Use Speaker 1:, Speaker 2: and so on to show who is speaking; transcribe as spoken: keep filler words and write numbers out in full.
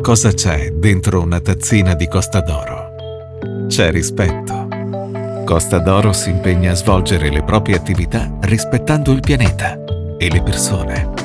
Speaker 1: Cosa c'è dentro una tazzina di Costa d'Oro? C'è rispetto. Costa d'Oro si impegna a svolgere le proprie attività rispettando il pianeta e le persone.